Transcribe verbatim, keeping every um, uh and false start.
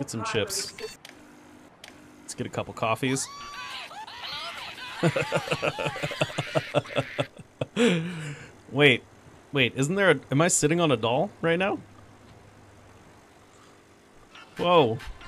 get some chips. Let's get a couple coffees. Wait, wait, isn't there a... Am I sitting on a doll right now? Whoa.